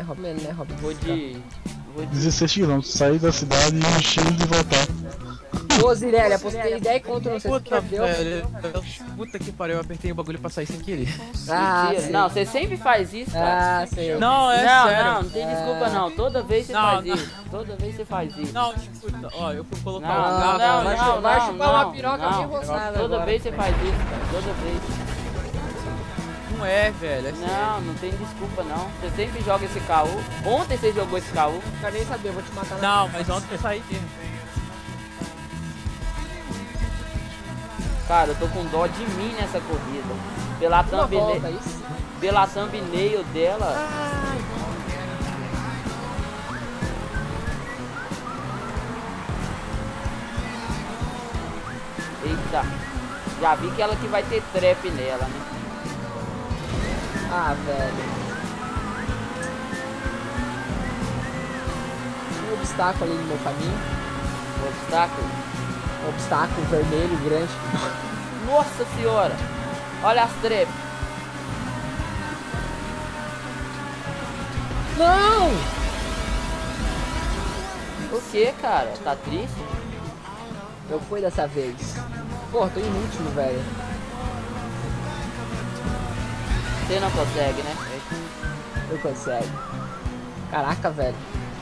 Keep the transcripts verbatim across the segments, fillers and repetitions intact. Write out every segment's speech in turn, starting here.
Rob? Menos, né, Rob? Vou de... Vou de... dezesseis quilômetros, sair da cidade e encher de voltar. Ô, Zirelli, apostei dez conto, não sei se Puta, perdeu. velho. Puta que pariu, eu apertei o bagulho pra sair sem querer. Ah, Mentira. sei. Não, você sempre faz isso, cara. Ah, sei. Não, é não, sério. não, não tem desculpa não. Toda vez você Não, faz não. isso. Toda vez você faz isso. Não, escuta, ó, eu fui colocar Não, um não, garfo. não, vai não, chupar- vai não, chupar uma não, piroca não. bem roçada Toda agora. vez você faz isso, cara. Toda vez. Não é, velho, é sério. Não, não tem desculpa não. Você sempre joga esse K O. Ontem você jogou esse K O. Não quero nem saber, eu vou te matar na... Não, mas ontem eu saí mesmo. Cara, eu tô com dó de mim nessa corrida. Pela Uma volta, thumbnail, isso? pela thumbnail dela. Eita. Já vi que ela que vai ter trap nela, né? Ah, velho. Tinha um obstáculo ali no meu caminho. O obstáculo. Um obstáculo vermelho grande. Nossa senhora. Olha as trap. Não! O que, cara? Tá triste? Eu fui dessa vez. Pô, tô em último, velho. Você não consegue, né? Eu consigo. Caraca, velho.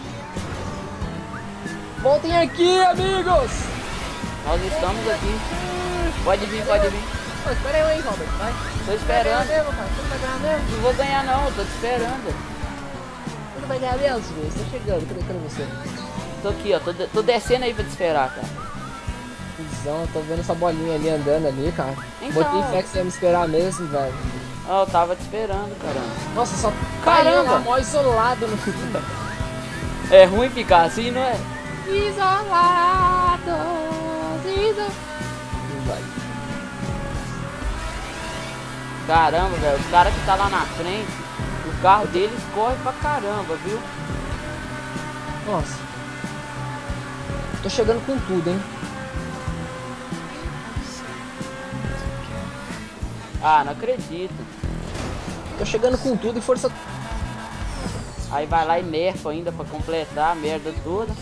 Voltem aqui, amigos! Nós estamos aqui. Pode vir, pode vir. Pô, espera aí, Robert, vai. Tô esperando. Você vai ganhar mesmo, cara. Você não vai ganhar mesmo. Não vou ganhar não, tô te esperando. Você não vai ganhar mesmo, velho. Você tá chegando, cadê, cadê você? Tô aqui, ó. Tô, de- tô descendo aí pra te esperar, cara. Cusão, eu tô vendo essa bolinha ali andando ali, cara. Então. Botei fé que você ia me esperar mesmo, velho. Ó, eu tava te esperando, caramba. Nossa, só Caramba! caiu lá mó isolado no futuro. É ruim ficar assim, não é? Isolado, isolado. Não vai. Caramba, velho. Os caras que tá lá na frente, o carro deles corre pra caramba, viu? Nossa. Tô chegando com tudo, hein. Ah, não acredito. Tô chegando com tudo e força... Aí vai lá e nerfa ainda pra completar a merda toda.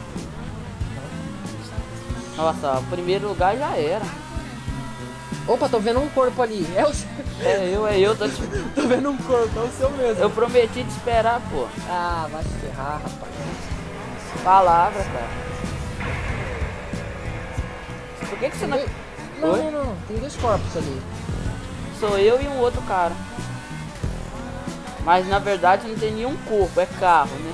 Nossa, ó, o primeiro lugar já era. Opa, tô vendo um corpo ali. É o seu. É eu, é eu, tô, te... Tô vendo um corpo, é o seu mesmo. eu prometi te esperar, pô. Ah, vai se ferrar, rapaz. Palavra, cara. Por que que você não... Não, Oi? não, não. Tem dois corpos ali. Sou eu e um outro cara. Mas na verdade não tem nenhum corpo, é carro, né?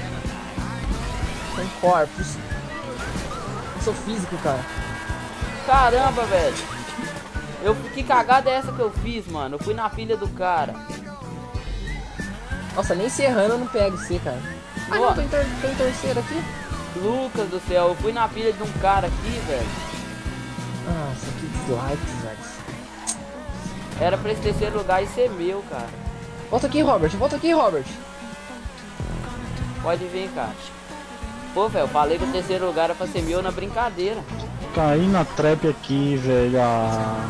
Tem corpos. Eu sou físico, cara. Caramba, velho. Eu, que cagada é essa que eu fiz, mano? Eu fui na pilha do cara. Nossa, nem serrando eu não pego você, cara. Ah, não, tô em, ter tô em terceiro aqui. Lucas do céu, eu fui na pilha de um cara aqui, velho. Nossa, que dislikes, velho. Era pra esse terceiro lugar e ser meu, cara. Volta aqui, Robert. Volta aqui, Robert. Pode vir, cara. Pô, velho, eu falei que o terceiro lugar era pra ser meu na brincadeira. Caí na trap aqui, velho. Ah.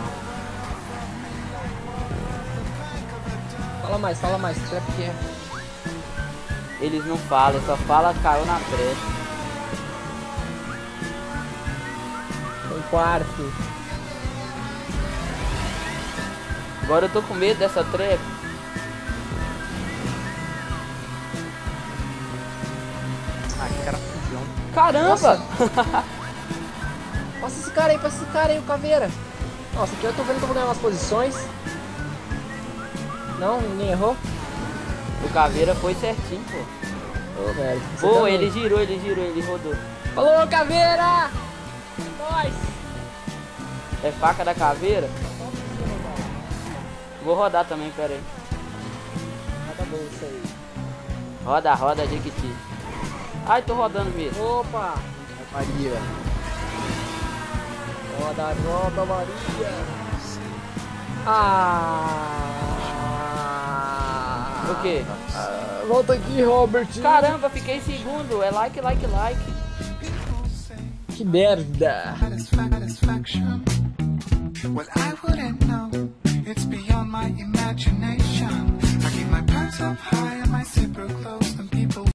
Fala mais, fala mais. Trap que é. Eles não falam, só fala caiu na pressa. Tem quarto. Agora eu tô com medo dessa trap. Ah, que cara fujão. Caramba! Passa esse cara aí, passa esse cara aí, o caveira. Nossa, aqui eu tô vendo que eu vou ganhar umas posições. Não, ninguém errou. O caveira foi certinho, pô. Ô, velho. você Pô, também. ele girou, ele girou, ele rodou. Falou, caveira! Nós! É faca da caveira? Vou rodar também, pera aí. Ah, tá bom isso aí. Roda, roda, Jequiti. Ai, tô rodando mesmo. Opa! Maria. Roda, roda, Maria. Ah! O quê? Ah, volta aqui, Robert. Caramba, fiquei em segundo. É like, like, like. Que merda. Satisfaction. Well, I wouldn't know. It's beyond my imagination. I can My pants up high and my zipper closed and